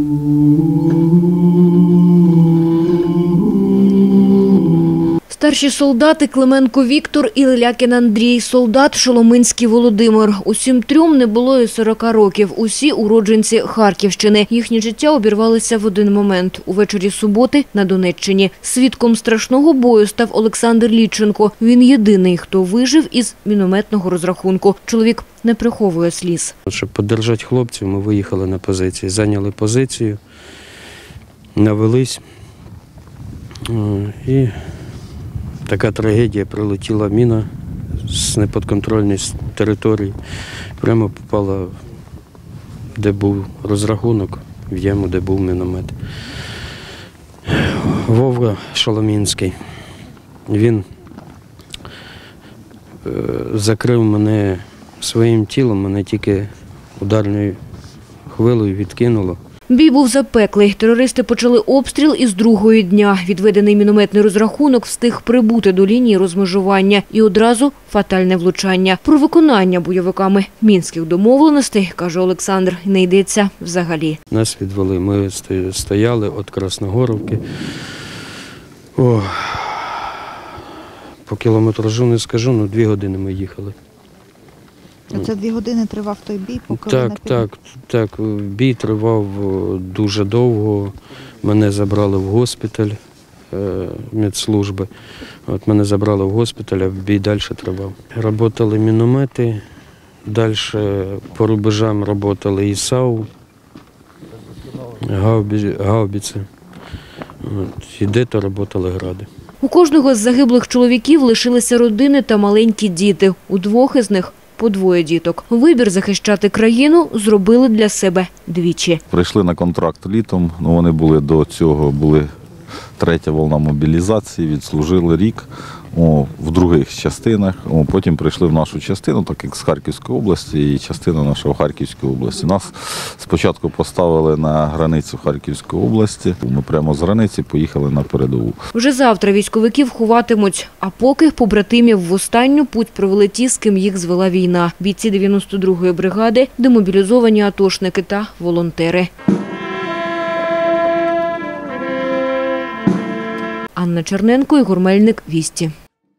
Старші солдати Клименко Віктор і Лялякін Андрій, солдат Шоломинський Володимир. Усім трьом не було і 40 років. Усі уродженці Харківщини. Їхнє життя обірвалося в один момент – увечері суботи на Донеччині. Свідком страшного бою став Олександр Літченко. Він єдиний, хто вижив із мінометного розрахунку. Чоловік не приховує сліз. Щоб підтримати хлопців, ми виїхали на позиції, зайняли позицію, навелись і така трагедія, прилетіла міна з непідконтрольної території, прямо попала, де був розрахунок, в яму, де був міномет. Вовка Шоломінський, він закрив мене своїм тілом, мене тільки ударною хвилею відкинуло. Бій був запеклий. Терористи почали обстріл із другого дня. Відведений мінометний розрахунок встиг прибути до лінії розмежування. І одразу фатальне влучання. Про виконання бойовиками мінських домовленостей, каже Олександр, не йдеться взагалі. Нас відвели. Ми стояли від Красногоровки. По кілометражу не скажу, але 2 години ми їхали. Це 2 години тривав той бій, поки ви напівали? Так. Бій тривав дуже довго. Мене забрали в госпіталь медслужби. Мене забрали в госпіталь, а бій далі тривав. Работали міномети, далі по рубежам працювали ІСАУ, гаубиці. І де-то працювали гради. У кожного з загиблих чоловіків лишилися родини та маленькі діти. У 2 із них по 2 діток. Вибір захищати країну зробили для себе двічі. Прийшли на контракт літом, вони були до цього, 3-я волна мобілізації, відслужили рік в других частинах. Потім прийшли в нашу частину, так як з Харківської області, і частина наша в Харківській області. Нас спочатку поставили на границю Харківської області. Ми прямо з границі поїхали на передову. Вже завтра військовиків ховатимуть, а поки побратимів в останню путь провели ті, з ким їх звела війна. Бійці 92-ї бригади, демобілізовані атошники та волонтери. Анна Черненко, Ігор Мельник, Вісті.